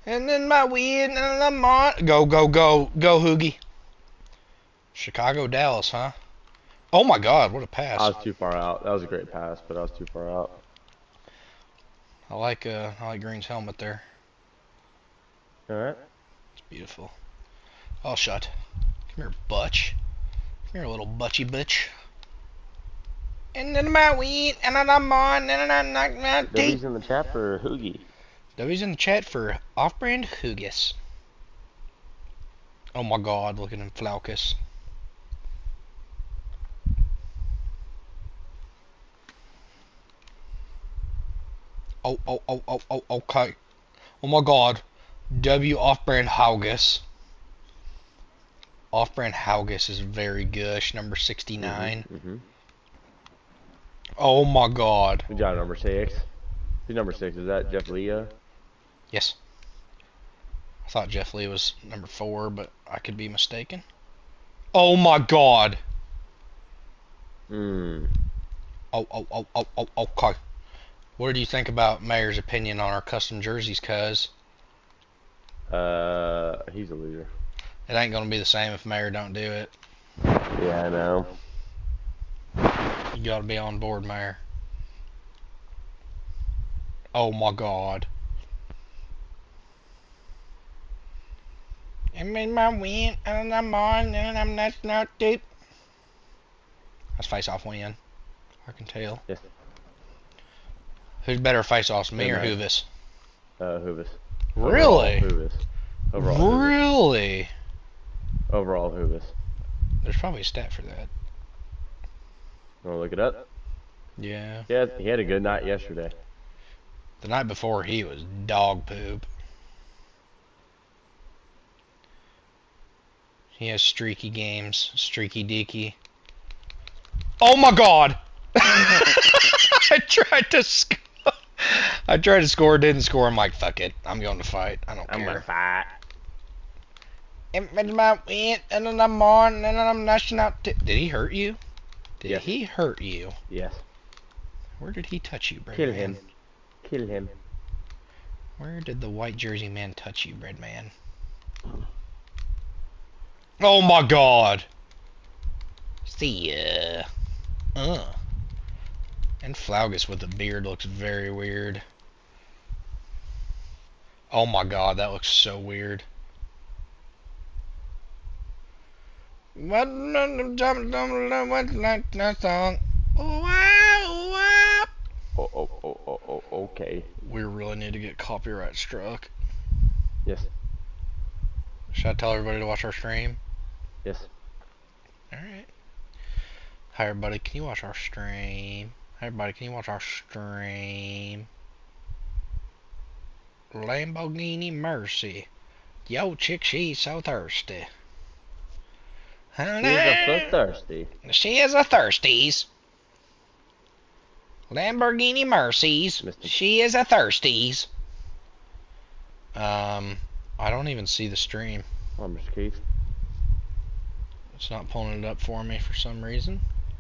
And then my weed and I'm on. Go, go, go, go, Hoogie. Chicago, Dallas, huh? Oh my God, what a I pass! was too far out. That was a great pass, but I was too far out. I like Green's helmet there. All right. It's beautiful. Oh, shut. Come here, butch. Come here, little butchy bitch. And then my weed and then I'm on and I'm not deep. W's in the chat for Hoogie. W's in the chat for off-brand Hoogus. Oh my God, look at him, Flaucus. Oh, oh, oh, oh, oh, okay. Oh my God. W off-brand Haugus. Off-brand Haugus is very gush. Number 69. Mm-hmm. Oh my God. Good job, number 6. Who's number 6? Is that Jeff Leah? Yes. I thought Jeff Lee was number 4, but I could be mistaken. Oh my God. Hmm. Oh, oh, oh, oh, oh, okay. What do you think about Mayor's opinion on our custom jerseys, cuz? He's a loser. It ain't gonna be the same if Mayor don't do it. Yeah, I know. You gotta be on board, Mayor. Oh my God. I'm in my win, and I'm on, and I'm not deep. That's face-off win. I can tell. Yes. Who's better face-offs, me or Nice. Hoovis? Hoovis. Really? Hoovis. Overall Hoovis. Really? Overall Hoovis. There's probably a stat for that. Wanna look it up? Yeah. Yeah, he had a good night yesterday. The night before, he was dog poop. He has streaky games. Streaky deaky. Oh my God! I tried to score. I tried to score, didn't score. I'm like, fuck it. I'm going to fight. I don't care. I'm gonna fight. And my win, and then I'm on, and then I'm nashing out. Did he hurt you? Did he hurt you? Yes. Where did he touch you, Bread Kill Man? him. Kill him. Where did the white jersey man touch you, Bread Man? Oh my God! See ya. And Flaugus with a beard looks very weird. Oh my God, that looks so weird. What song? Oh, okay. We really need to get copyright struck. Yes. Should I tell everybody to watch our stream? Yes. Alright. Hi everybody, can you watch our stream? Hi everybody, can you watch our stream? Lamborghini Mercy. Yo chick, she's so thirsty. She's a thirsty. She is a thirsties. Lamborghini Mercies. She is a thirsties. I don't even see the stream. Oh, Mr. Keith. It's not pulling it up for me for some reason.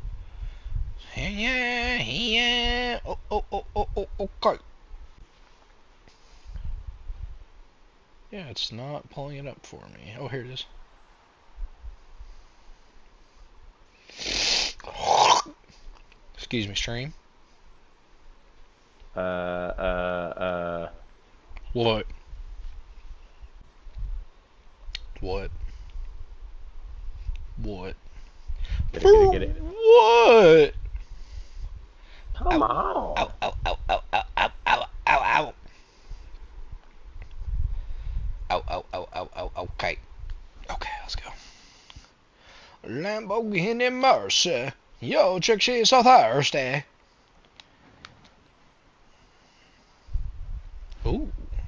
Yeah. Okay. Yeah, it's not pulling it up for me. Oh, here it is. Excuse me, stream. What? What? What? Get it. What? Come on. Ow, ow, ow, ow, ow, ow, ow, ow, ow. Ow, okay. Okay, let's go. Lamborghini Mercy. Yo, chick, she's so thirsty. Ooh.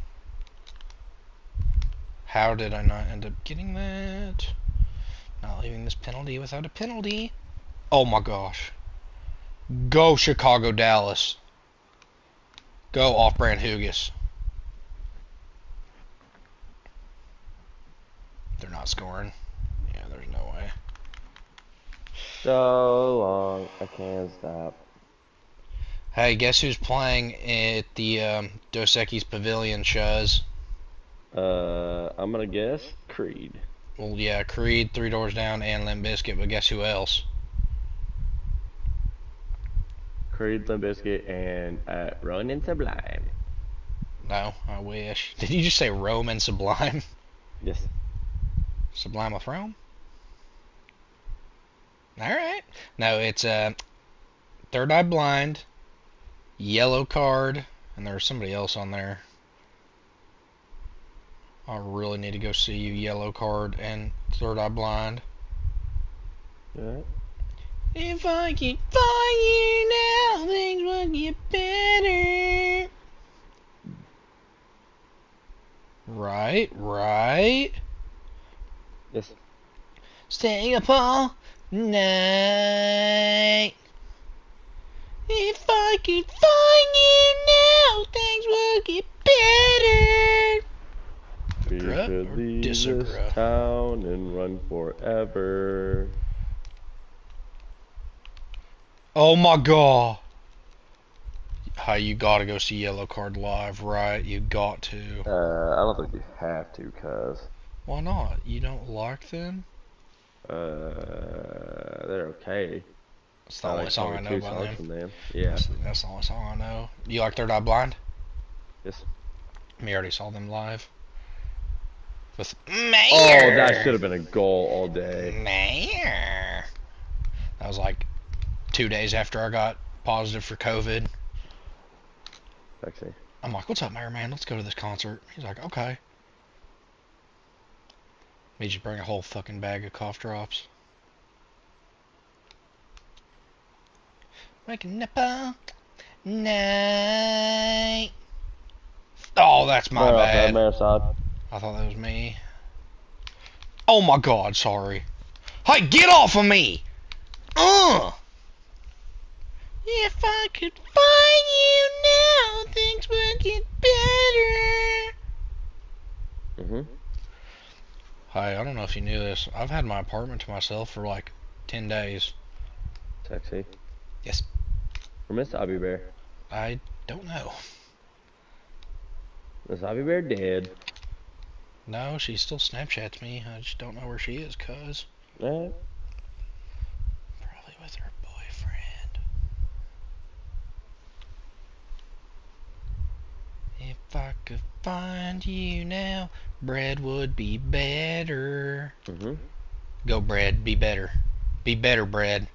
How did I not end up getting that? Not leaving this penalty without a penalty. Oh my gosh. Go Chicago, Dallas. Go off-brand Hughes. They're not scoring. Yeah, there's no way. So long, I can't stop. Hey, guess who's playing at the Dos Equis Pavilion, Shuz? I'm gonna guess Creed. Well, yeah, Creed, Three Doors Down, and Limp Bizkit, but guess who else? Creed, Limp Bizkit, and Ronin Sublime. No, I wish. Did you just say Rome and Sublime? Yes. Sublime of Rome? Alright. No, it's Third Eye Blind, Yellow Card, and there's somebody else on there. I really need to go see you, Yellow Card and Third Eye Blind. Alright. If I could find you now, things would get better. Right. Yes. Staying up all night. If I could find you now, things would get better. We Agree should or leave disagree? this town and run forever. Oh my god. Hi, you gotta go see Yellow Card live, right? You got to. I don't think you have to, cuz. Why not? You don't like them? They're okay. It's the only song I know by songs them. from them. Yeah. That's the only song I know. You like Third Eye Blind? Yes. We already saw them live. With Oh, Mayor. that should have been a goal all day. Mayor. That was like 2 days after I got positive for COVID. Sexy. I'm like, what's up, Mayor Man? Let's go to this concert. He's like, okay. Made you bring a whole fucking bag of cough drops. Waking up all night. Oh, that's my bad. Marisol. I thought that was me. Oh my god, sorry. Hey, get off of me! If I could find you now, things would get better. Mm-hmm. Hey, I don't know if you knew this. I've had my apartment to myself for like 10 days. Sexy. Yes. Or Miss Abby Bear. I don't know. Miss Abby Bear dead. No, she still Snapchats me. I just don't know where she is, cuz. Alright. Probably with her boyfriend. If I could find you now, bread would be better. Mm-hmm. Go, bread. Be better. Be better, bread.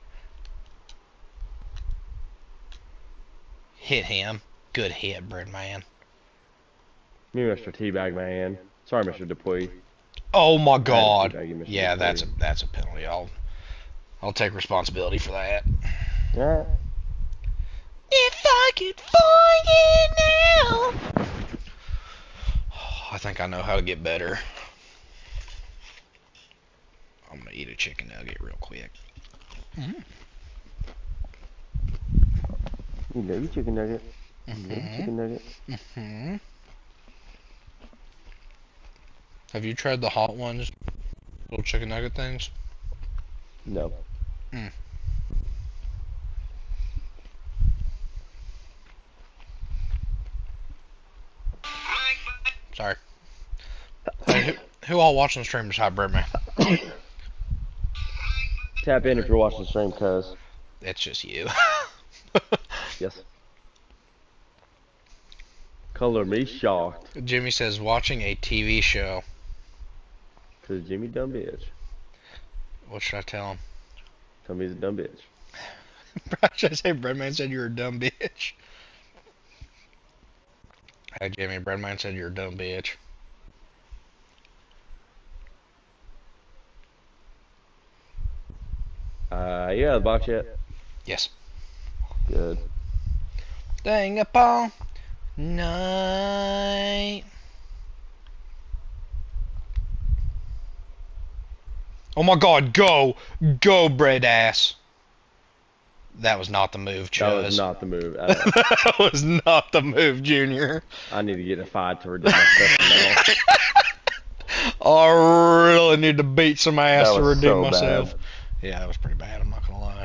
Hit him. Good hit, bread man. Me, Mr. Teabag Man. Sorry, Mr. Dupuy. Oh my god. teabag you, Mr. Yeah, Dupuy. that's a penalty. I'll take responsibility for that. Alright. If I could find you now. I think I know how to get better. I'm gonna eat a chicken nugget real quick. You know, you chicken nugget. You know, you chicken nugget. Have you tried the hot ones? Little chicken nugget things? No. Sorry. Hey, who all watching the stream beside Bread Man? Tap in if you're watching the stream, cuz. It's just you. Yes. Color me shocked. Jimmy says watching a TV show. Cause Jimmy dumb bitch. What should I tell him? Tell me he's a dumb bitch. Should I say Breadman said you're a dumb bitch? Hey Jimmy, Breadman said you're a dumb bitch. You got the box yet? Yes. Good. Staying up all night. Oh my god, go! Go, bread ass! That was not the move, Chuz. That was not the move. At all. That was not the move, Junior. I need to get a fight to redeem myself now. I really need to beat some ass That to was redeem so myself. bad. Yeah, that was pretty bad, I'm not gonna lie.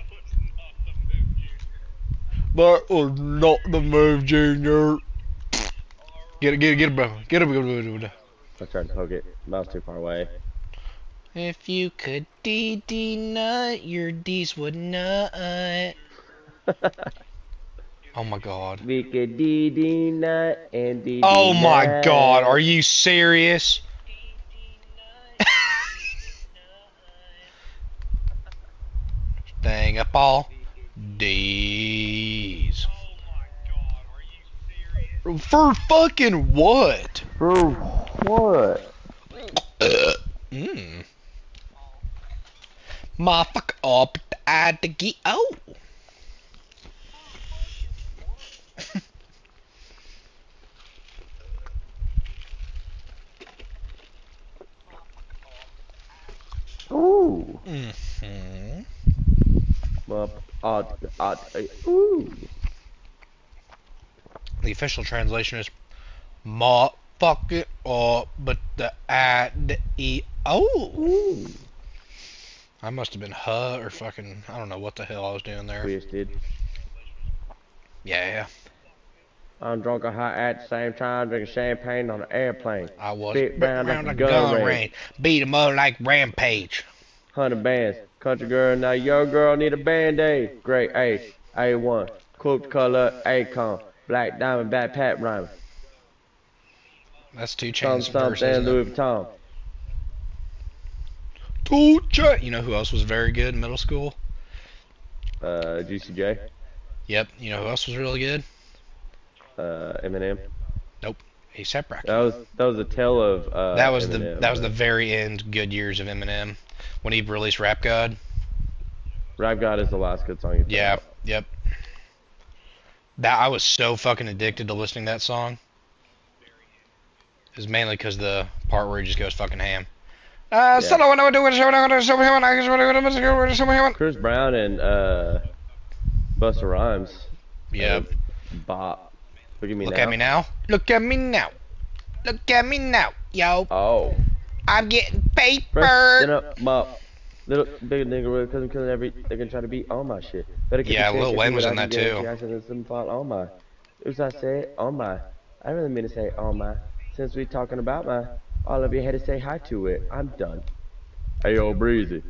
That was not the move, Junior. Get it, bro. Get it, I tried to poke it. Mouse too far away. If you could D nut, your D's would nut. Oh my god. We could D nut and D Oh my god, are nut. you serious? Dang up all D's. For fucking what? For what? Mmm. My fuck up at the get oh. Ooh. Mm-hmm. Ooh. The official translation is ma fuck it up, but the e oh. Ooh. I must have been huh or fucking I don't know what the hell I was doing there. Twisted. Yeah. I'm drunk and high at the same time, drinking champagne on an airplane. I was Spit round like a gun gun range. range. Beat 'em up like Rampage. 100 bands. Country girl, now your girl need a band-aid. Great A, A1. Cool color, Acon. Black diamond, back pat rhyme. That's 2 Chainz verse, Something, isn't it? Louis Vuitton. 2 Chainz. You know who else was very good in middle school? GCJ. Yep. You know who else was really good? Eminem. Nope. A$AP Rocky. That was a tale of That was Eminem, the very end good years of Eminem when he released Rap God. Rap God is the last good song he put Yeah. out. Yep. That I was so fucking addicted to listening to that song. It was mainly because the part where he just goes fucking ham. Chris Brown and Busta Rhymes. Yep. Bop. Look at me Look now. at me now. Look at me now. Look at me now, yo. Oh. I'm getting Fresh paper. up, mop. Little big nigga real cause I'm killing they can try to beat on my shit. Better keep Yeah, the Lil shit, Wayne was I in can that get too. into accidents and fall on my. Oops, I said on my. I really mean to say on my. Since we talking about my, all of you had to say hi to it. I'm done. Hey yo, Breezy.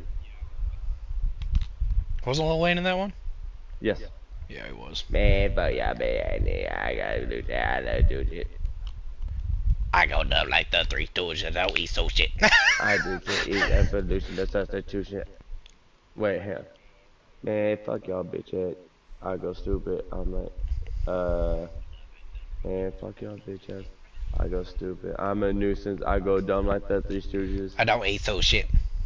Wasn't Lil Wayne in that one? Yes. Yeah, he was. Man, but yeah, man, I gotta do that. I do it. I go dumb like the Three Stooges. I don't eat so shit. I do eat evolution, the substitution. Wait, hell. Man, fuck y'all, bitch ass. I go stupid. I'm like, man, fuck y'all, bitch ass. I go stupid. I'm a nuisance. I go dumb like the Three Stooges. I don't eat so shit.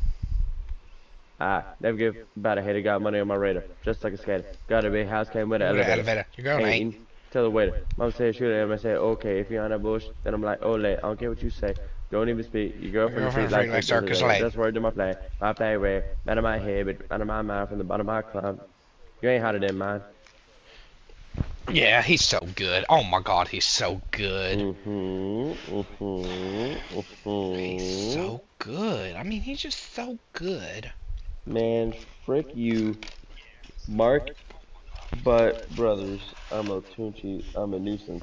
Never give about a hater. Got money on my radar. Just like a skater. Got a big house, came with an elevator. Your girl ain't. Ain't. Tell the waiter. Mom say shoot it, and I say okay. If you on that bullshit, then I'm like, ole. I don't care what you say. Don't even speak. Your girlfriend treat like Circus Lane. That's word to my flag. My flag red. Out of my head, but out of my mind, from the bottom of my club. You ain't hotter than mine. Yeah, he's so good. Oh my god, he's so good. He's so good. I mean, he's just so good. Man, frick you, Mark. But brothers, I'm a Tunchi. I'm a nuisance.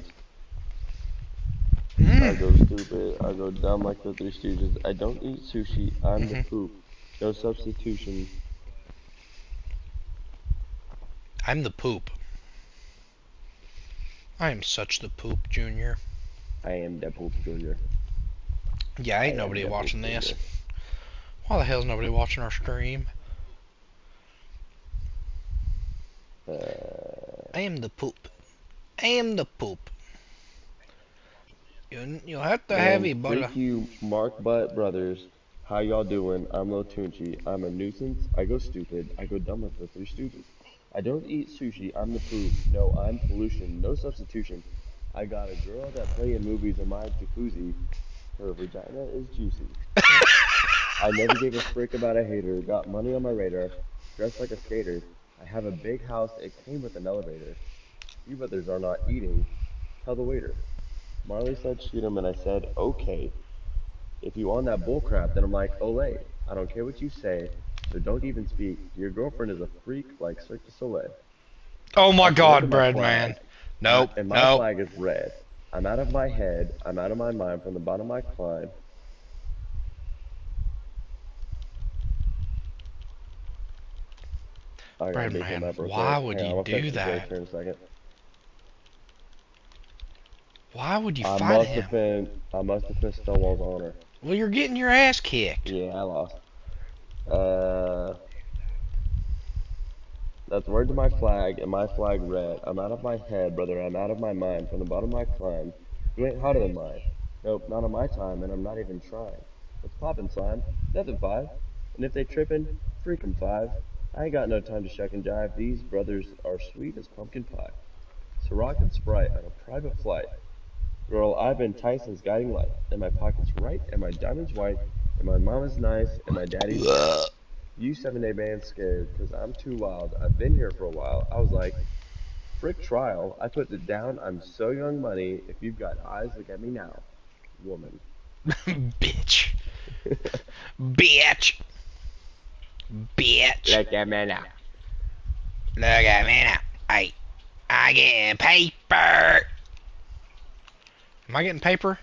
I go stupid. I go dumb like the Three Stooges. I don't eat sushi. I'm the poop. No substitution. I'm the poop. I am such the poop, Junior. I am the poop junior. Yeah, ain't nobody watching this. Why the hell's nobody watching our stream? I am the poop. I am the poop. You'll have to have it, brother. Thank you, Mark Butt Brothers. How y'all doing? I'm Lil Tunchi. I'm a nuisance. I go stupid. I go dumb like the Three Stooges. I don't eat sushi. I'm the poop. No, I'm pollution. No substitution. I got a girl that play in movies in my jacuzzi. Her vagina is juicy. I never gave a frick about a hater. Got money on my radar. Dressed like a skater. I have a big house. It came with an elevator. You brothers are not eating. Tell the waiter. Marley said shoot him, and I said okay. If you on that bullcrap, then I'm like olay. I don't care what you say, so don't even speak. Your girlfriend is a freak like Cirque du Soleil. Oh my god, my bread flag. man. Nope. And my flag is red. I'm out of my head. I'm out of my mind from the bottom of my climb. I gotta be Breadman, my birthday. why would Hang on, you I'll do finish this that? race here in a second. Why would you I fight must him? defend Stonewall's honor. Well, you're getting your ass kicked. Yeah, I lost. That's word to my flag, and my flag red. I'm out of my head, brother, I'm out of my mind. From the bottom of my climb, you ain't hotter than mine. Nope, not on my time, and I'm not even trying. What's poppin', slime? Nothing, 5. And if they trippin', freak 'em, 5. I ain't got no time to shuck and jive. These brothers are sweet as pumpkin pie. Ciroc and Sprite on a private flight. Girl, I've been Tyson's guiding light, and my pocket's right, and my diamond's white, and my mama's nice, and my daddy's right. You 7-day band's scared, cause I'm too wild. I've been here for a while. I was like, frick trial. I put it down. I'm so young money. If you've got eyes, look at me now. Woman. Bitch. Bitch. Bitch. Look at me now. Look at me now. Hey, I get paper. Am I getting paper?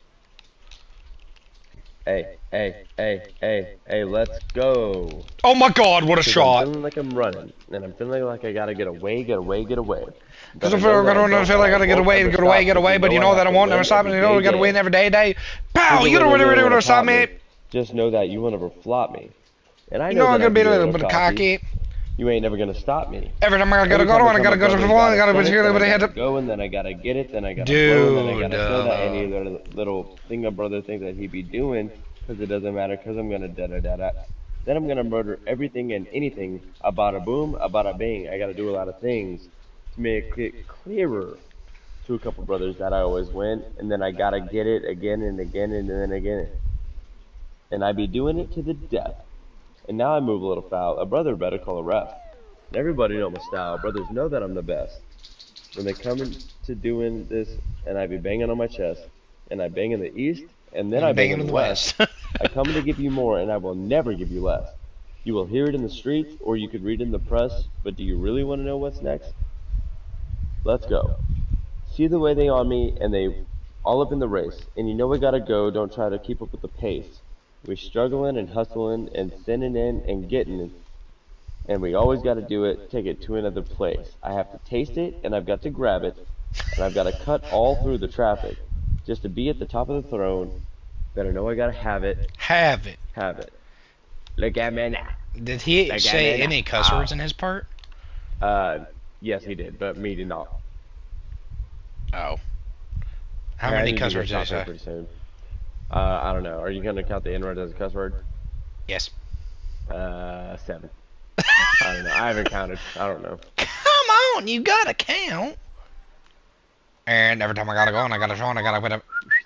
Hey, let's go. Oh my god, what a 'Cause shot. I'm feeling like I'm running, and I'm feeling like I gotta get away. Because But I I feel know like that I feel like I gotta get away, but you know that I won't never stop, and you know we gotta win every day. Pow! You don't really want to stop me. Just know that you will never flop me. And I You know know I'm that gonna be a can little bit cocky. You ain't never gonna stop me. Every time I gotta go to one, I gotta go to the one, I gotta be here, but I had to go, and then I gotta get it, then I gotta blow, and then I gotta show that any Dude, little thing a brother thinks that he be doing, because it doesn't matter, because I'm gonna da-da-da-da. Then I'm gonna murder everything and anything, about a boom, about a bang. I gotta do a lot of things to make it clearer to a couple brothers that I always win, and then I gotta get it again and again and then again. And I be doing it to the death. And now I move a little foul. A brother better call a ref. And everybody know my style. Brothers know that I'm the best. When they come into doing this, and I be banging on my chest, and I bang in the east, and then I bang in the west. I come to give you more, and I will never give you less. You will hear it in the streets, or you could read it in the press, but do you really want to know what's next? Let's go. See the way they on me, and they all up in the race. And you know we gotta go, don't try to keep up with the pace. We struggling and hustling and sending in and getting it. And we always got to do it, take it to another place. I have to taste it, and I've got to grab it, and I've got to cut all through the traffic. Just to be at the top of the throne, better know I got to have it. have it. Have it. Look at me now. Did he Like, say I mean, any cuss words in his part? Yes he did, but me did not. Oh. How I many need to cuss get words did he stopped there say? pretty soon. I don't know. Are you going to count the N-word as a cuss word? Yes. 7. I don't know. I haven't counted. I don't know. Come on, you gotta count. And every time I gotta go and I gotta show and I gotta put up.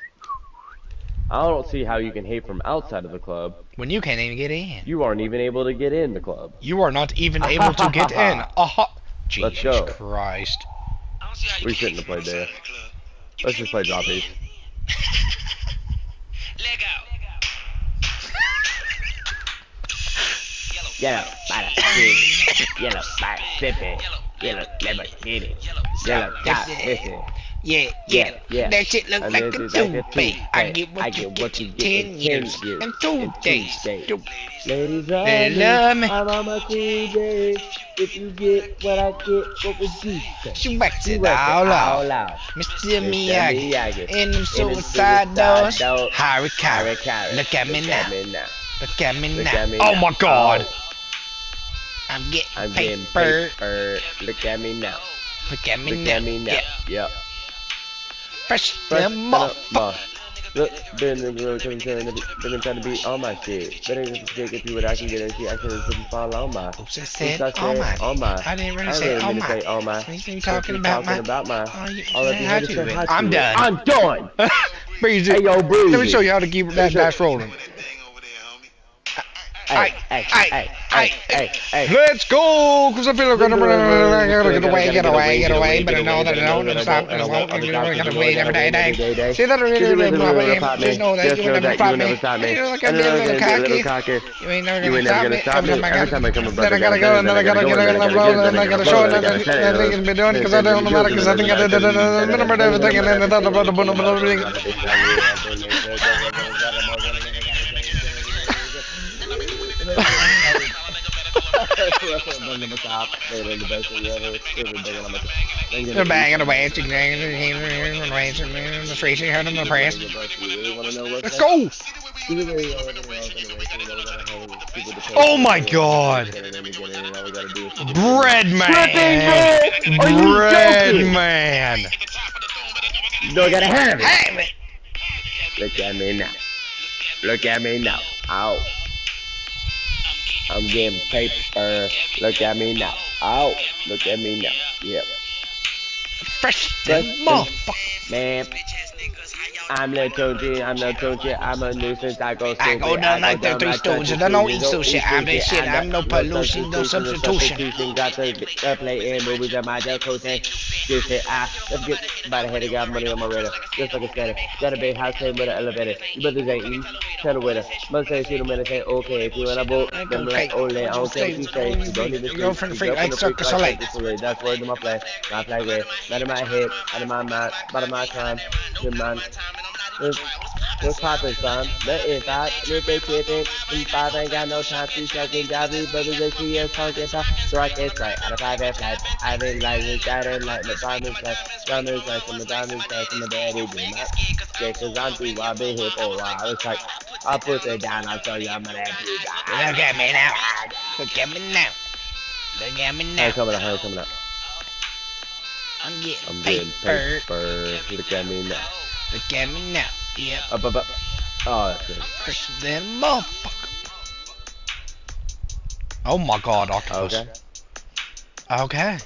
I don't see how you can hate from outside of the club. When you can't even get in. You aren't even able to get in the club. You are not even able to get in. Aha. Let's Jesus go. Christ. We shouldn't have played there. Let's just play drop these. Leg out. Yellow, bada, stick. Yellow, bada, sipping. Yellow, lemon, hit it. Yellow, top, missing. Yeah. That shit look And like this a is like a toothpaste. I toothpaste. get what you get in 10 years. And 2 days. Ladies They love me. I'm on my 2 days. If you get what I get, what would you say? She wax it You work all out. out. Mr. Mr. Miyagi. Miyagi. In them In suicide them doors. suicide doors. Harikari. Look at me now. Look at me Look now. at me Oh now. my god. Oh. I'm getting I'm getting paper. paper. Look at me now. Look at me Look now. at me now. Yeah. Yep. Fresh Fresh them motherfucker. Look, been in the road, they're trying to be on my shit. Better get you what I can get and see. I can just fall on my. Oops, I Oops, said I all said my. on my. I didn't really I say really all mean to say my. all my. He's been Since talking you about my. about my. Oh, you All of you how had to to say it. hi to I'm it. done. I'm done. Breezy. Hey, yo, Breezy. Let me show you how to keep that dice rolling. Hey, Let's go, cause I feel like I'm gonna get away, but I know that I don't, and stop, and I won't, and I gotta wait every day. See that really, just know that you will never stop me. You're like a little cocky. You ain't never gonna stop me. Every time I come then I gotta go, and then I gotta get on the road, and I gotta show it, and I think it's been doing, cause I don't know matter, cause I think I did everything, and then I thought about the They're banging away, the Tracy heard in the press. Let's go! Oh my god! Bread man! Are you Bread joking? man! No, I gotta have it. Have it! Look at me now. Look at me now. Ow. I'm getting paper. Look at me now. Ow. Look at me now. Yep. Fresh than motherfucker. Man. I'm Lil Tunchi, I'm Lil Tunchi, I'm a nuisance, I go stupid, I go down like the three stooges, I don't eat sushi, I'm that shit, I'm no pollution, no substitution. Got to play in movies at my coaching. Just say, let's get by the head, I got money on my radar. Just like a scatter. Got a big house, came with an elevator. You brothers ain't eating, tell with her. Must say, shoot him and say, okay, if you want a boat, then like, ole, I don't care what you say. You don't even go from the freak like Circus Soleil. That's word in my play. My flag red, not in my head, out of my mind, out of my time. Good man. What's poppin', son? Let it out, let they trippin'. These five ain't got no time to second Javi, brothers they see us talking top. So I can't strike out of 5 F flight. I didn't like it, I didn't like the diamonds like diamonds like some diamonds like some daddy do not. Yeah, cause I'm through, I've been here for a while. It's like, I'll put it down, I'll show you I'm an ass. Look at me now. Look at me now. Look at me now. Hey, coming out. I'm getting paper. paper. Look at me now. Look at me now. Yep. Up. Oh, that's good. Fresher than a motherfucker. Oh my god, octopus. Okay.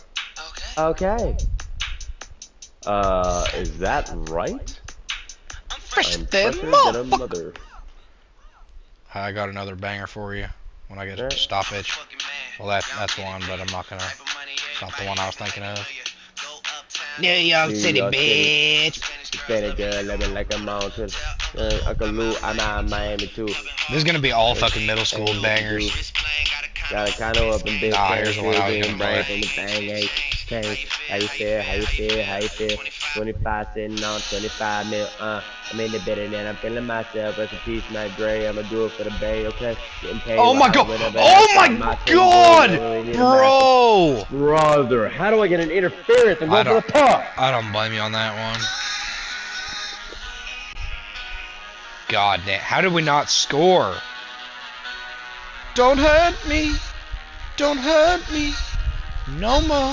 Is that right? Fresher I'm than a fresher than a motherfucker. mother. I got another banger for you when I get a stoppage. Well, that's one, but I'm not gonna. It's not the one I was thinking of. New York City, bitch. Better girl, living like a mountain. Uncle Lou, I'm out of Miami too. This is gonna be all fucking middle school bangers. Got a condo up in big Here's the one I was gonna play. How you feel? 25 sitting on 25 mil, I'm in the better than I'm feeling myself. Rest in peace, Matt Dre. I'ma do it for the bay, okay? Getting paid. Oh my god! Oh my god! Bro! Brother, how do I get an interference and go for the puck? I don't blame you on that one. God damn. How did we not score? Don't hurt me. Don't hurt me. No more.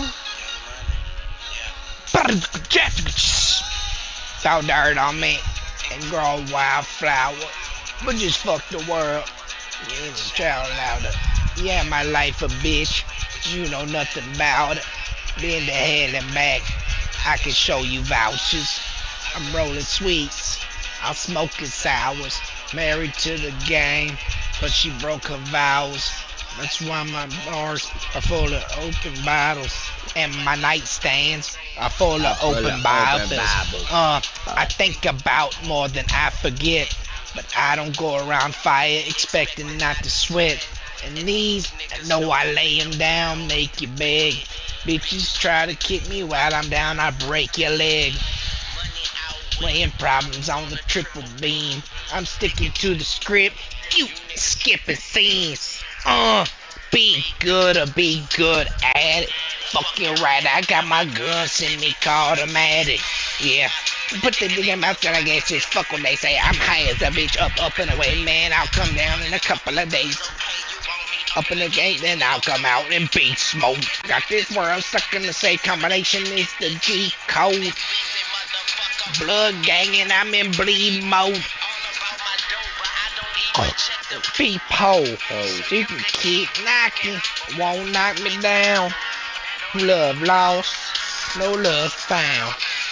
Throw dirt on me and grow a wildflower. But just fuck the world. You ain't child louder. Yeah, my life a bitch. You know nothing about it. Been to hell and back. I can show you vouchers. I'm rolling sweets. I'm smoking sours. Married to the game, but she broke her vows. That's why my bars are full of open bottles, and my nightstands are full of open Bibles. I think about more than I forget, but I don't go around fire expecting not to sweat. And these, I know I lay 'em down, make you beg. Bitches try to kick me while I'm down, I break your leg. Playing problems on the triple beam. I'm sticking to the script. You skipping scenes. Be good or be good at it. Fucking right, I got my gun semi-automatic. Yeah. Put the dick in my mouth and I guess it's fuck what they say. I'm high as a bitch, up and away. Man, I'll come down in a couple of days. Up in the gate, then I'll come out and beat smoke. Got this world stuck in the same combination is the G code. Blood gang and I'm in bleed mode. Peephole. You can keep knocking, won't knock me down. Love lost, no love found.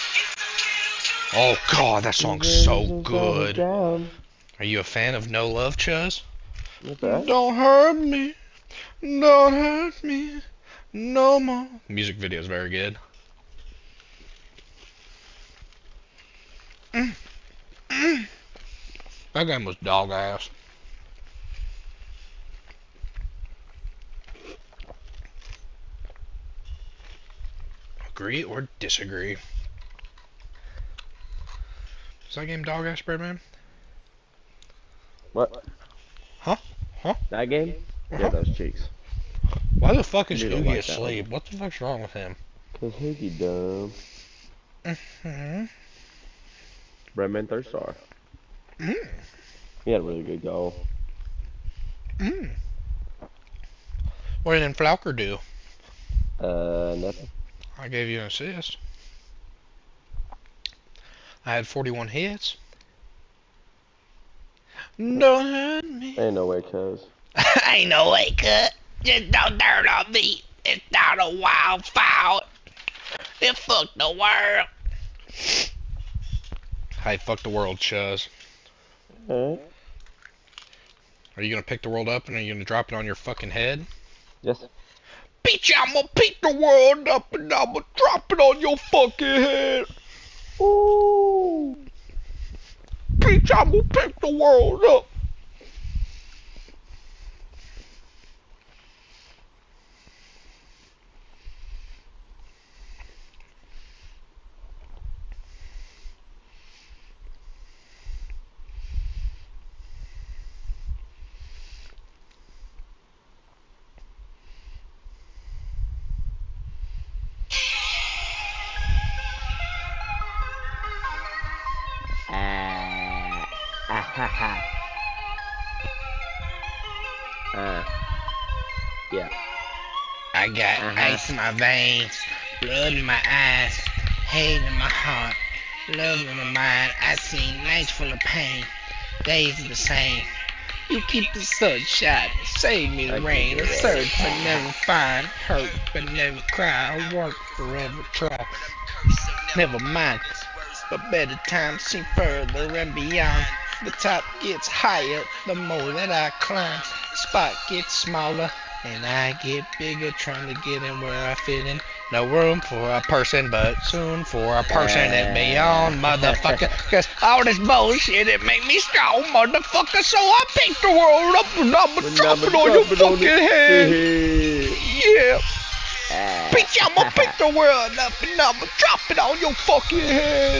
Oh god, that song's so good. Are you a fan of No Love, Chuz? Don't hurt me, don't hurt me no more. Music video is very good. That game was dog ass. Agree or disagree? Is that game dog ass, Birdman? What? Huh? That game? Yeah, those cheeks. Why the fuck is You don't Oogie like that asleep? What the fuck's wrong with him? Cause Hoogie dumb. Redman third star. He had a really good goal. What did Flauker do? Nothing. I gave you an assist. I had 41 hits. Don't hurt me. Ain't no way, cuz. Ain't no way, cut. Just don't dirt on me. It's not a wild foul. It fucked the world. Hey, fuck the world, Chuz. Alright. Are you gonna pick the world up and are you gonna drop it on your fucking head? Yes. Bitch, I'm gonna pick the world up and I'm gonna drop it on your fucking head. Ooh. Bitch, I'm gonna pick the world up. Yeah. I got ice in my veins, blood in my eyes, hate in my heart, love in my mind. I see nights full of pain, days are the same. You keep the sun shining, save me the rain. I search but never find, hurt but never cry. I work forever, try. Never mind, but better times seem further and beyond. The top gets higher, the more that I climb. The spot gets smaller, and I get bigger, trying to get in where I fit in. No room for a person, but soon for a person and beyond, motherfucker. Cause all this bullshit, it make me strong, motherfucker. So I pick the world up and I'ma drop it on your fucking head. Yeah. Bitch, I'ma pick the world up and I'ma drop it on your fucking head.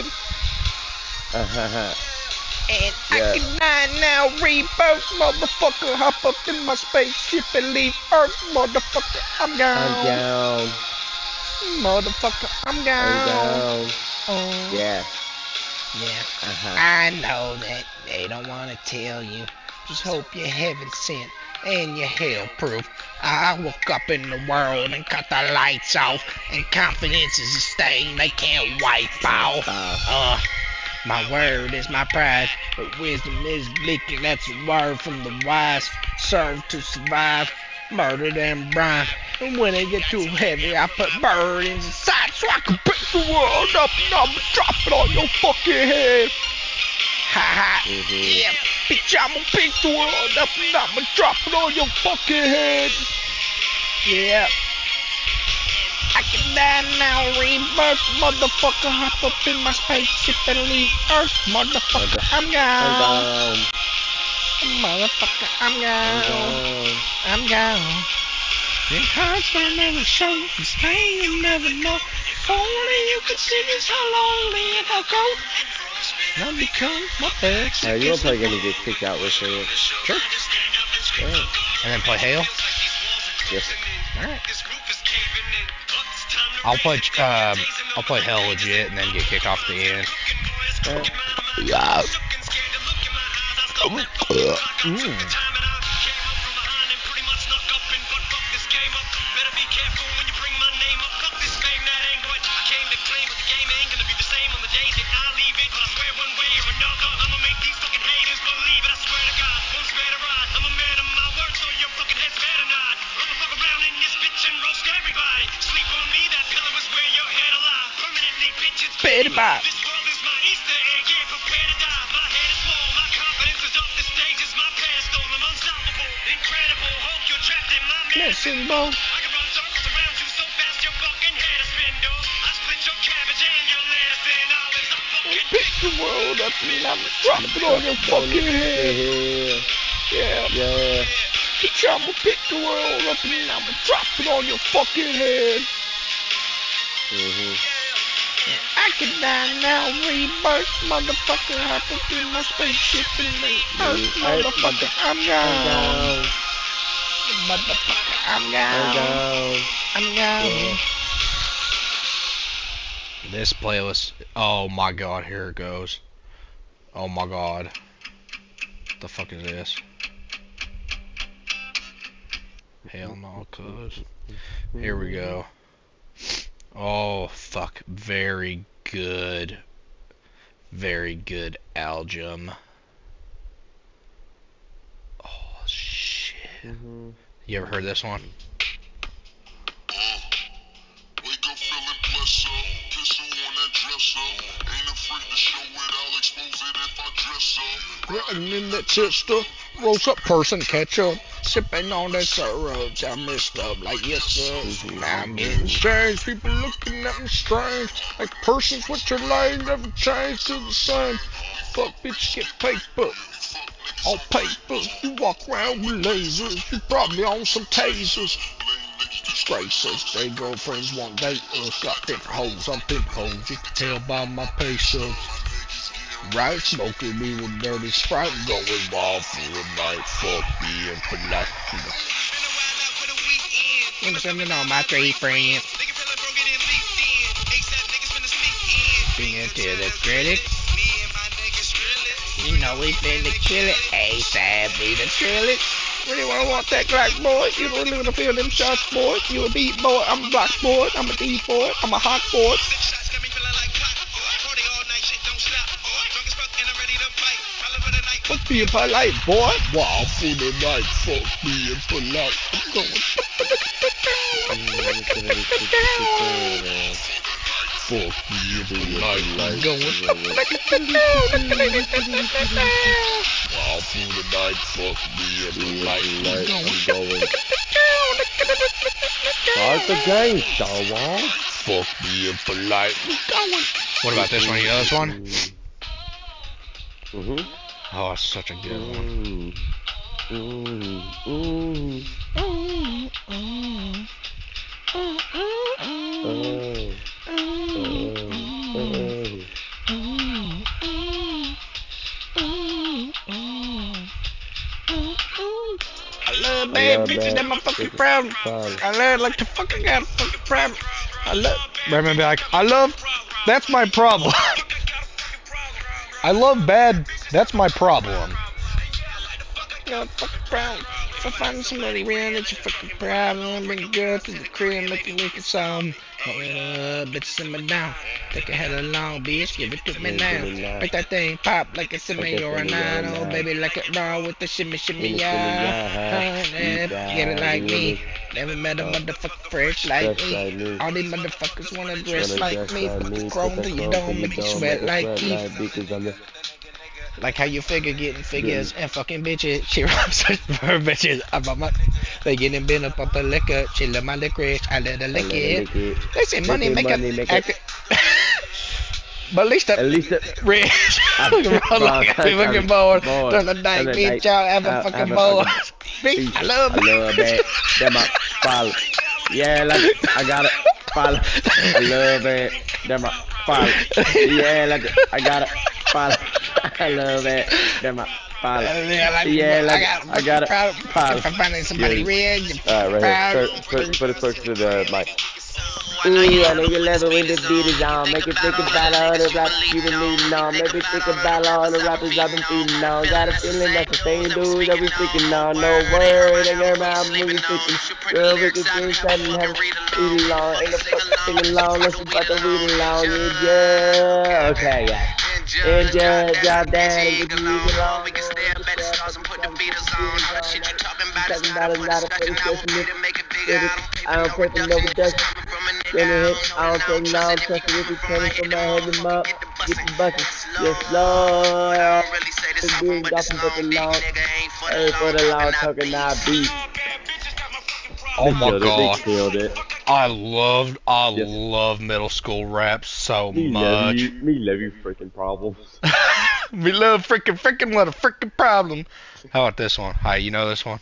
And I can die now, rebirth, motherfucker. Hop up in my spaceship and leave Earth, motherfucker. I'm gone. Motherfucker, I'm gone. Oh. Yeah. Yeah. I know that they don't want to tell you. Just hope you're heaven sent and you're hell proof. I woke up in the world and cut the lights off. And confidence is a stain they can't wipe off. My word is my pride, but wisdom is bleak, and that's a word from the wise. Serve to survive, murdered and brine. And when it get too heavy, I put burdens inside so I can pick the world up and I'ma drop it on your fucking head. Ha ha, yeah, bitch, I'ma pick the world up and I'ma drop it on your fucking head. Yeah. I can die now, rebirth, motherfucker. Hop up in my spaceship and leave Earth, motherfucker. I'm gone. Motherfucker, I'm gone. I'm gone. In hearts will never show, this pain you never know. If only you could see just how lonely and how cold. Now become my best. You won't probably gonna get kicked out with it. Sure. Yeah. And then play Hail? Yes. Alright. I'll play Hell legit and then get kicked off the end. Yeah. Betty Bop. Listen, bro. Pick the world up and I'ma drop it on your fucking head. Yeah. Bitch, I'ma pick the world up and I'ma drop it on your fucking head. I can die now, rebirth, motherfucker. Hop up in my spaceship and leave Earth, motherfucker. I'm gone. Motherfucker, I'm I'm gone. down. I'm gone. Yeah. This playlist. Oh my god, here it goes. Oh my god. What the fuck is this? Hell no, cuz. Here we go. Oh, fuck. Very good. Very good Aljum. Oh, shit. Mm-hmm. You ever heard this one? Wake up feeling blessed up, pistol on that dresser. Ain't afraid to show it, I'll expose it if I dress up. Riding in that chester, roast up person catch up. Sipping on that sorrow, I messed up like yes sir. Now I'm getting strange, people looking at me strange. Like persons with your lane never change to the same. Fuck bitch, get paper. On paper, you walk around with lasers. You probably on some tasers. Disgracers, they girlfriends want date us. Got different hoes, I'm pimp hoes. You can tell by my pay subs. Right, smoking me with dirty Sprite, going wild for the night. Fuck me and for life. I'm sending all my three friends. Being to the critic. You know we finna kill it. ASAP, be the kill it. Really wanna want that Glock boy? You really wanna feel them shots, boy? You a beat boy, I'm a block boy, I'm a D boy, I'm a hot boy. Fuck me and polite, boy. Wow, for the night. Fuck me and polite. I'm going. Fuck me and polite. I'm going. Wow, for the night. Fuck me and polite. I'm going. Start the game, Star Fuck me and polite. I'm going. What about this one? You know this one? Mm-hmm. Oh, it's such a good one. I love bad bitches, that's my fucking problem. I love like the fucking got a fucking problem. I love. Remember, like I love. That's my problem. I love bad. That's my problem. Got a fucking problem. If I find somebody real, it's a fucking problem. Bring a girl to the crib, make it some. Bitch, simmer down. Take a hella long, bitch. Give it to me now. Make that thing pop like it's a me or a nine. Oh, baby, like it raw with the shimmy, yeah. Get it like me. Never met a motherfucker fresh like me. All these motherfuckers wanna dress like me. Fucking chrome till you don't make you sweat like me. Like how you figure getting figures and fucking bitches. She rubs her bitches about my. They getting bent up the liquor. She love my licorice. I let her lick it. They say money make it. But at least rich. Like a fucking bored. Turn the night bitch out. Have a fucking bored. I love it. That my follow. Yeah, like I got it. Follow. I love it. That my follow. Yeah, like I got it. Follow. I love it. That my follow. Yeah, like I got it. Follow. If I'm finding somebody rich. Right here. Put it close to the mic. Ooh, I know you love it when the beat is on. Make it think about all the rappers you been needing on. Make it think about all the rappers I've been feeding on. Got a feeling that's the same dude that we freaking on. No word, ain't never mind, I'm really freaking. Girl, we can drink something, have it read along. Ain't no fucking singing along, unless you about to read along. Yeah, okay, yeah. And just drop down and get the music along. We can stay up at the stars and put the beaters on. All the shit you talking about is not a lot of fucking sesame. I don't pay for no reduction. When it hit, I don't take no trust with it coming from my head and mouth. Get the buckets, yes Lord. The big dropping for the long, hey for the long talking now beat. Oh my god. They killed it. I love middle school rap so much. Me love you freaking problems. We love freaking what a freaking problem. How about this one? Hi, you know this one?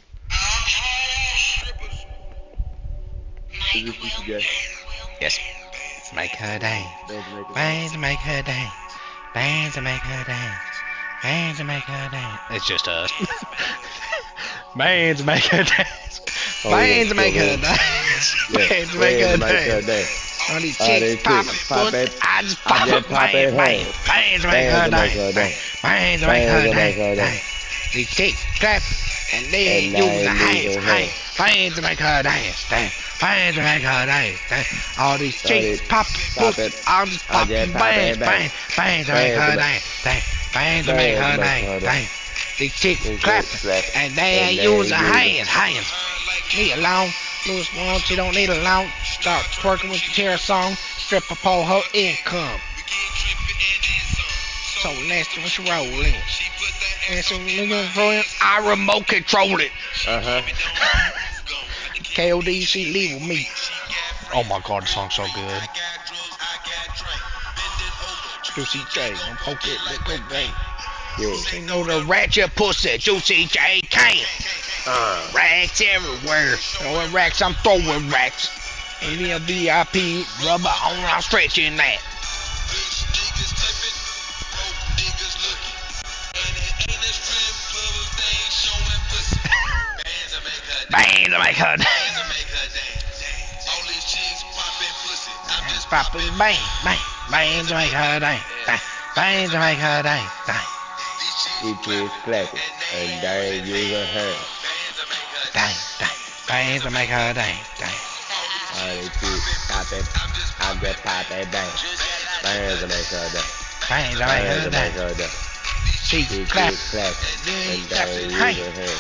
Is this what you get? Yes. Make her dance. Bands to make her dance. Bands to make her dance. Bands to make her dance. It's just us. Bands to make her dance. Bands that's make still her good. dance. Yeah, Bands make her dance. dance. On these All these chicks poppin', chicks pussy, poppin', I just I pop just it, pop bang, it, bang. hey. Bands make her Bands make dance. her dance. Bands make her Bands make dance. her dance. These chicks clap and they And ain't they using ain't hands. using Hey, hands. bands make her dance. Bands make her dance. All these All chicks these pop, pop pussy, it, I'm just I popping just pop bands, it, bang. bang. Bands make Bands her make- dance. Bands make her dance. These chicks These clapping chicks clapping, and they and ain't they ain't using using- hands. Leave it alone. Lose one, she don't need a loan. Start twerking with the terror song. Strip a pole, her income. So nasty when she rollin'. And so I remote control it. Uh-huh. KOD, she leave with me. Oh my god, the song's so good. Juicy J, don't poke it, let go bang. Yeah. She know the ratchet pussy, Juicy J can. Racks everywhere. Throwing racks, I'm throwing racks. And the VIP rubber on, I'm stretching that. Bang to make her dance. Poppin' bang, bang, bang to make her dance. Bang to make her dance. These chicks clapping, and they ain't using hands. Bang to make her dance. All these chicks popping, I'm just popping, bang. Bands to make her dance. Bang to make Bands her to make dance. her dance. She's These clapping. chicks clapping, and they ain't Hey. using hands.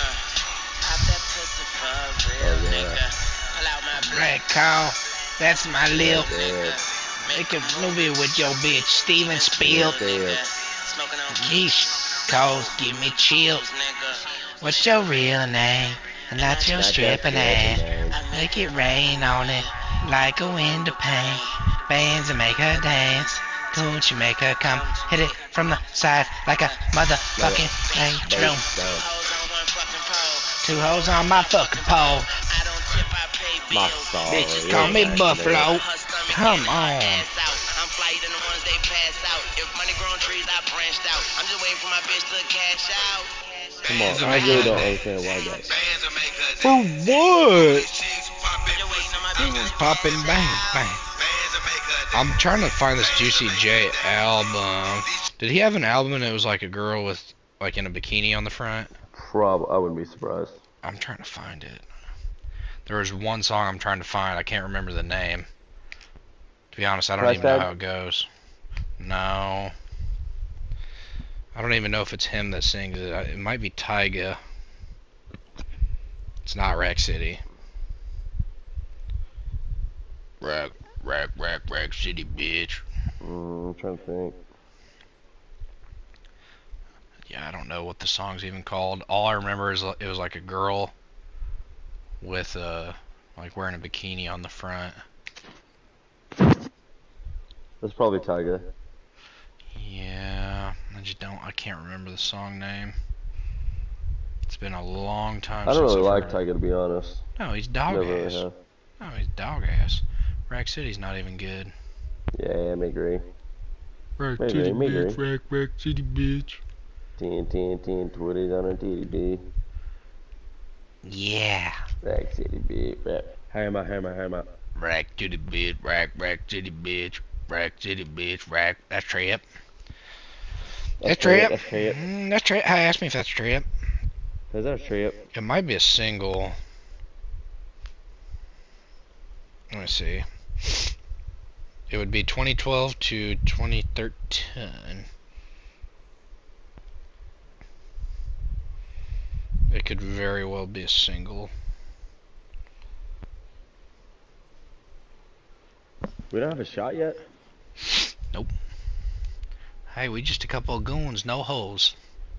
Red call, that's my lil. Yeah. Make a movie with your bitch, Steven Spiel. Yeah. Yeesh, calls give me chills. What's your real name? And not your stripping ass. Make it rain on it like a wind of pain. Bands and make her dance. Don't you make her come? Hit it from the side like a motherfucking drum. Two hoes on my fucking pole. My song. Bitches call me Buffalo. Come on. I'm flighter than the ones they pass out. If money grown trees, I branched out. I'm just waiting for my bitch to cash out. Come on, I really don't understand why that. For what? Poppin' bang bang. I'm trying to find this Juicy J album. Did he have an album and it was like a girl with like in a bikini on the front? I wouldn't be surprised. I'm trying to find it. There was one song I'm trying to find. I can't remember the name. To be honest, I don't Price even know Tag? how it goes. No. I don't even know if it's him that sings it. It might be Tyga. It's not Rack City. Rack City, bitch. I'm trying to think. Yeah, I don't know what the song's even called. All I remember is it was like a girl with like wearing a bikini on the front. That's probably Tyga. Yeah, I can't remember the song name. It's been a long time I don't since really I've like heard it. Tyga, to be honest. No, he's dog Never really ass. have. No, he's dog ass. Rack City's not even good. Yeah, I may agree. Rack Maybe, City, maybe. bitch. Rack City, bitch. 10, 20s on a TDB. Yeah. Rack City, bitch. Rap. Hammer. Rack City, bitch. Rack City, bitch. Rack City, bitch. Rack. That's Trip. That's Trip. That's Trip. That's Trip. Hey, ask me if that's Trip. Is that a Trip? It might be a single. Let me see. It would be 2012 to 2013. It could very well be a single. We don't have a shot yet? Nope. Hey, we just a couple of goons, no hoes.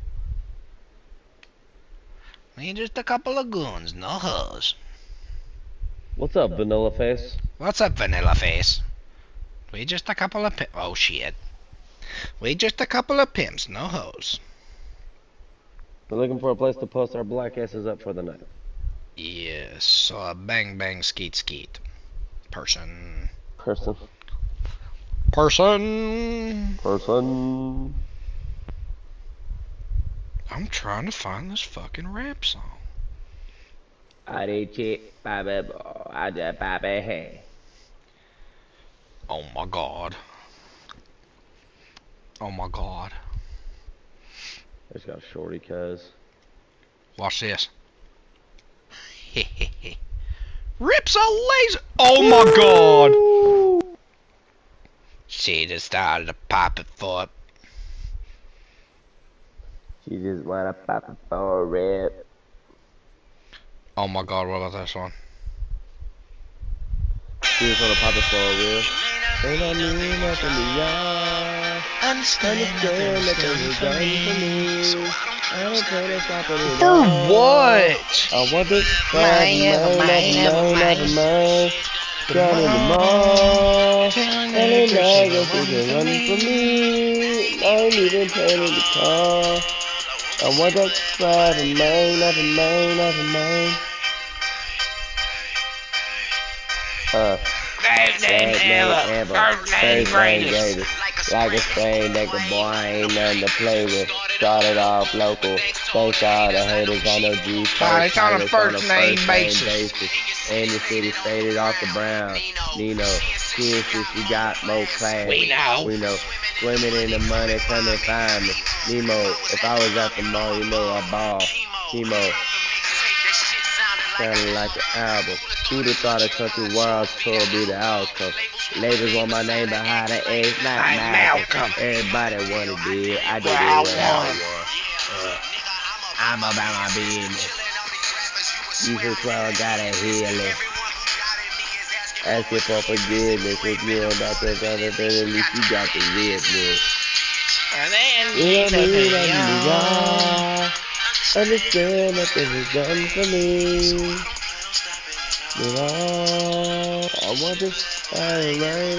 We just a couple of goons, no hoes. What's up, Vanilla Face? What's up, Vanilla Face? We just a couple of oh shit. We just a couple of pimps, no hoes. We're looking for a place to post our black asses up for the night. Yes, bang bang skeet skeet. Person. Person. I'm trying to find this fucking rap song. I did chick, Bobby boy, I just Bobby hey. Oh my god. Oh my god. I just got shorty, cuz. Watch this. Rips a laser. Oh my god. She just started to pop it for it. She just wanna pop it for a rip. Oh my god, what about that song? She just wanna pop it for a rip. And I mean nothing to y'all. Understand Understand that things are done for me. I don't plan to stop it at For all. what? I want this mine. Down in the mall. Telling her that she can run for me. I ain't even turning the car. I want that private mine. That never ever. First thing greatest. Like a strain that the boy ain't nothing to play with. Started off local. Thanks to all the haters I know G It's on a first name basis. And the city faded off the brown. Nino, she insists she got more class. We know. Swimming in the money, come and find me. Nemo, if I was at the mall, you know I ball. Chemo, sounded like an album. Who'd have thought a country world tour be the outcome? Labels want my name behind the A's, not Malcolm. Everybody wanted it, I did it what I want. I'm about my business. You for crowd gotta heal it. Asking for forgiveness. If you ain't about that kind of thing, at least you got the realness. And then You don't need a understand that this is done for me. You know, I want this rain.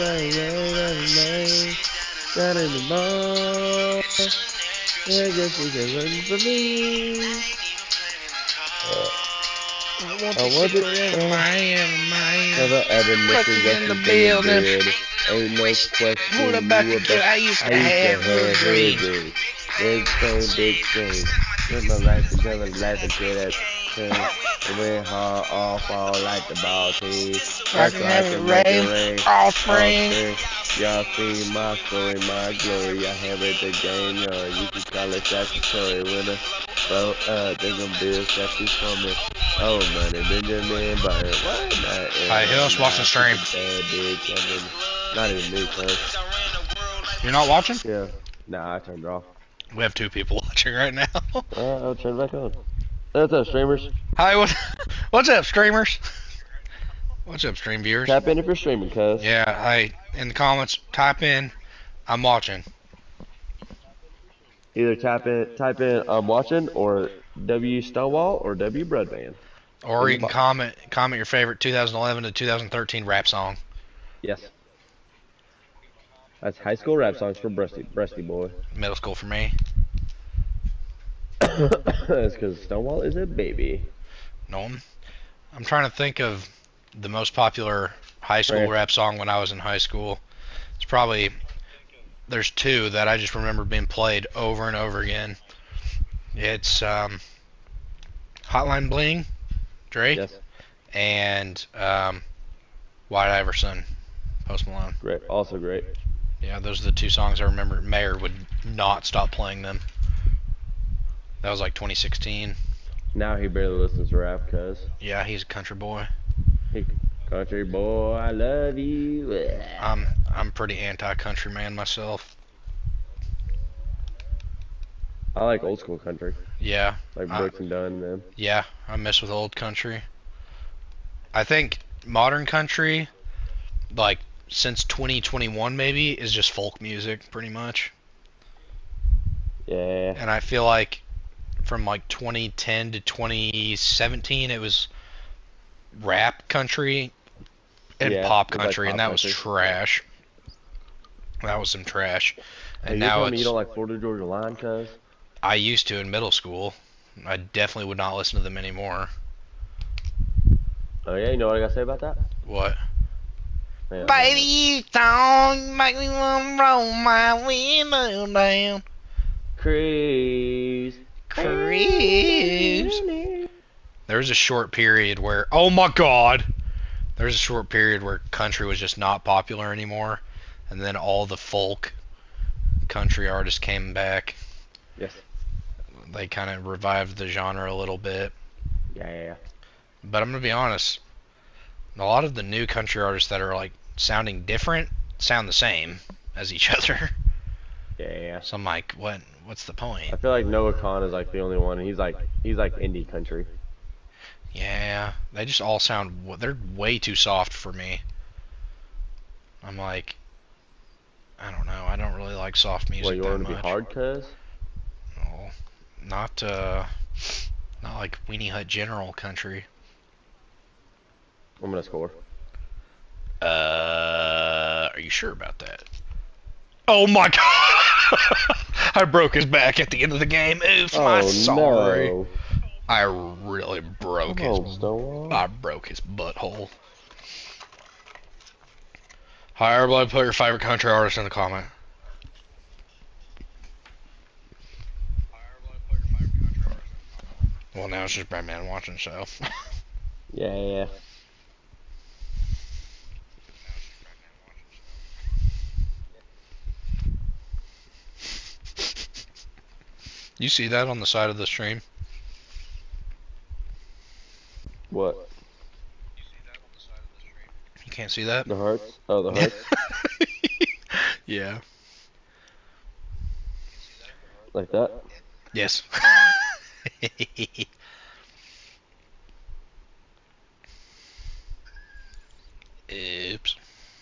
Down in the mall. Yeah, I guess you can run for me. I want this never ever missing just in the building. Ain't no question. What about the kid I used to have her dream? Big thing. Live my life until I life until that turn. Went hard off all like the ball team. I can have it rain all spring. Y'all seen my story, my glory. I have it the game, you can call it statutory winner. Bro, there's gonna be a statue for me. Oh, money, Benjamin Button. What? Hey, who else watching the stream? Not even me, cuz. You're not watching? Yeah. Nah, I turned it off. We have 2 people watching right now. I'll turn it back on. What's up, streamers? Hi, what's up, streamers? What's up, stream viewers? Tap in if you're streaming, cuz. Yeah, hey, in the comments, type in, I'm watching. Either type in I'm watching, or W Stonewall, or W Breadman. Or you can comment your favorite 2011 to 2013 rap song. Yes. That's high school rap songs for Breasty boy. Middle school for me. That's because Stonewall is a baby. No, I'm trying to think of the most popular high school rap song when I was in high school. It's probably, there's 2 that I just remember being played over and over again. It's Hotline Bling, Drake, Yes. and White Iverson, Post Malone. Great. Also great. Yeah, those are the 2 songs I remember. Mayer would not stop playing them. That was like 2016. Now he barely listens to rap, cuz. Yeah, he's a country boy. Hey, country boy, I love you. I'm pretty anti-country man myself. I like old school country. Yeah. Like Brooks and Dunn and them. Yeah, I mess with old country. I think modern country, like since 2021 maybe, is just folk music pretty much. Yeah. And I feel like from like 2010 to 2017 it was rap country and pop country, and that was trash. That was some trash. And now telling me you don't like Florida Georgia Line, cuz? I used to in middle school. I definitely would not listen to them anymore. Oh yeah, you know what I gotta say about that? What? Man, Baby, you don't make me wanna roll my window down. Cruise. There was a short period where, oh my god, there was a short period where country was just not popular anymore, and then all the folk country artists came back. Yes. They kind of revived the genre a little bit. Yeah. But I'm gonna be honest, a lot of the new country artists that are like sounding different sound the same as each other. Yeah. So I'm like, what's the point? I feel like Noah Khan is like the only one. He's like indie country. Yeah, they just all sound, they're way too soft for me. I'm like, I don't know, I don't really like soft music What, you that want to much. be hard, cuz? No, not like Weenie Hut General country. I'm gonna score. Are you sure about that? Oh my god! I broke his back at the end of the game. Oops, I'm sorry. No. I really broke Come on, Stonewall. I broke his butthole. Hi, everybody, put your favorite country artist in the comment. Well, now it's just Batman watching, so. Yeah. You see that on the side of the stream? What? You can't see that? The hearts? Oh, the hearts? Yeah. Like that? Yes. Oops.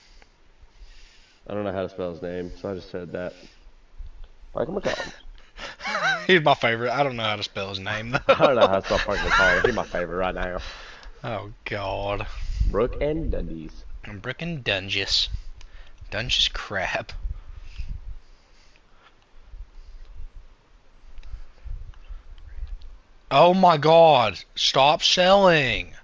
I don't know how to spell his name, so I just said that. Michael McCollum. He's my favorite. I don't know how to spell his name, though. I don't know how to spell Michael McCollum. He's my favorite right now. Oh, God. Brooke and Dundies. I'm bricking Dungeous. Dungeous crap. Oh my god. Stop selling.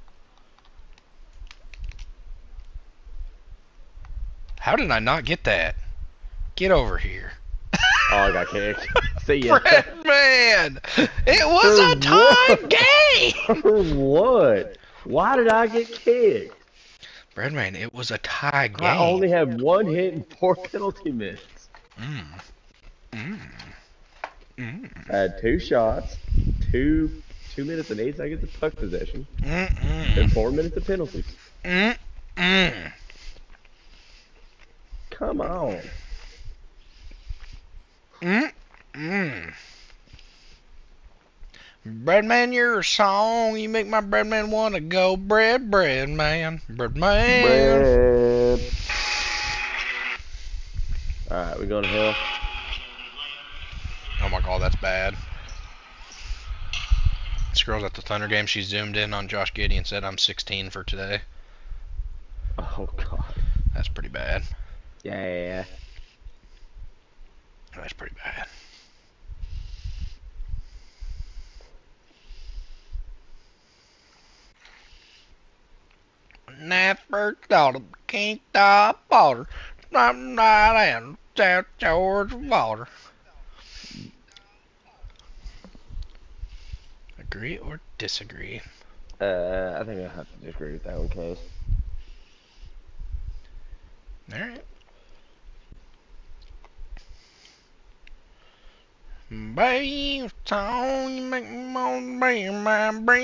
How did I not get that? Get over here. Oh, I got kicked. See ya. Breadman! It was a tie game! For what? Why did I get kicked? Breadman, it was a tie game. I only had 1 hit and 4 penalty minutes. I had 2 shots, 2 minutes and 8 seconds of puck possession, and 4 minutes of penalties. Come on. Breadman, you're a song. You make my Breadman want to go. Breadman. Breadman. Bread. Alright, we going to hell? Oh my god, that's bad. This girl's at the Thunder game. She zoomed in on Josh Giddey and said, I'm 16 for today. Oh, God. That's pretty bad. Yeah. That's pretty bad. Never thought of King Top Water. I'm not in South George water. Agree or disagree? I think I have to disagree with that one, cuz. Alright. Baby, song you make me want to be my brain.